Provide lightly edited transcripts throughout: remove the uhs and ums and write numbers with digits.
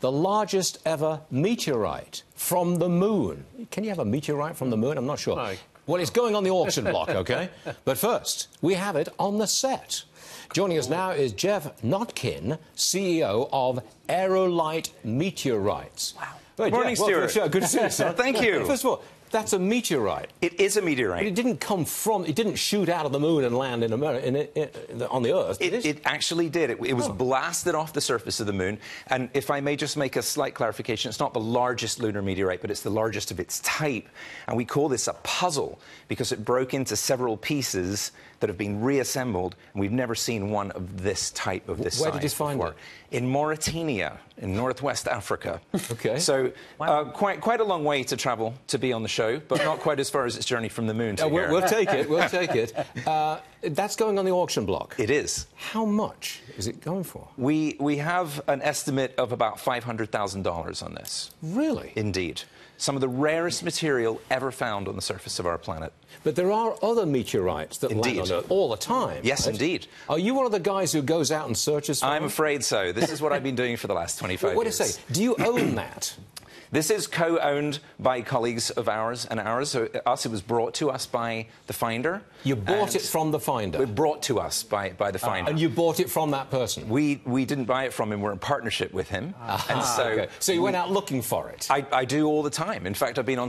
the largest ever meteorite from the moon. Can you have a meteorite from the moon? I'm not sure. No. Well, it's going on the auction block, OK? But first, we have it on the set. Joining us now is Geoff Notkin, CEO of Aerolite Meteorites. Wow. Well, Good morning, Geoff, welcome to Stuart. the show. Good to see you, sir. Thank you. First of all, that's a meteorite. It is a meteorite. It didn't come from, it didn't shoot out of the moon and land in America, on the Earth. It actually did. It was blasted off the surface of the moon. And if I may just make a slight clarification, it's not the largest lunar meteorite, but it's the largest of its type. And we call this a puzzle because it broke into several pieces that have been reassembled, and we've never seen one of this type, of this size. Where did you find before. it? In Mauritania, in northwest Africa. OK. So quite a long way to travel to be on the show, but not quite as far as its journey from the moon to here. We'll take it, we'll take it. That's going on the auction block. It is. How much is it going for? We have an estimate of about $500,000 on this. Really? Indeed. Some of the rarest material ever found on the surface of our planet. But there are other meteorites that land on Earth all the time. Yes, right? indeed. Are you one of the guys who goes out and searches for I'm them? afraid so. This is what I've been doing for the last 25 years. Wait a second. Do you own that? This is co-owned by colleagues of ours and ours. So it was brought to us by the finder. You bought it from the finder? Brought to us by the finder. And you bought it from that person? We didn't buy it from him. We're in partnership with him. And so, okay. So you went out looking for it? I do all the time. In fact, I've been on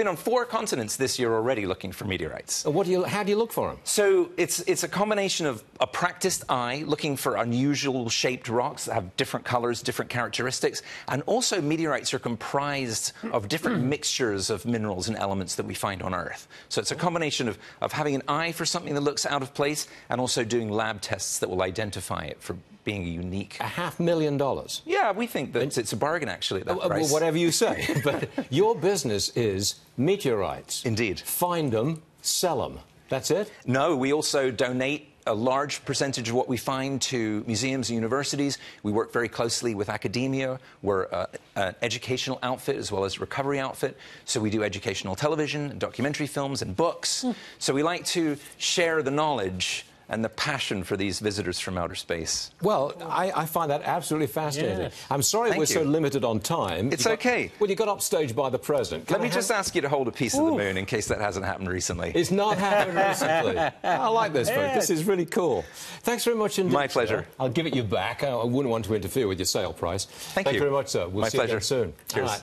4 continents this year already looking for meteorites. How do you look for them? So it's a combination of a practiced eye looking for unusual shaped rocks that have different colours, different characteristics, and also meteorites are comprised of different mixtures of minerals and elements that we find on Earth. So it's a combination of having an eye for something that looks out of place and also doing lab tests that will identify it for being unique. $500,000? Yeah, we think that it's a bargain, actually, at that price. Well, whatever you say. But your business is meteorites. Indeed. Find them, sell them. That's it? No, we also donate a large percentage of what we find to museums and universities. We work very closely with academia. We're an educational outfit as well as a recovery outfit. So we do educational television, and documentary films and books. So we like to share the knowledge and the passion for these visitors from outer space. Well, I find that absolutely fascinating. Yes. I'm sorry we're so limited on time. It's okay. Well, you got upstaged by the president. Let me just ask you to hold a piece of the moon in case that hasn't happened recently. It's not happened recently. I like this, folks. This is really cool. Thanks very much indeed. My pleasure. Sir. I'll give it you back. I wouldn't want to interfere with your sale price. Thank you very much, sir. We'll My see you pleasure. again soon. Cheers.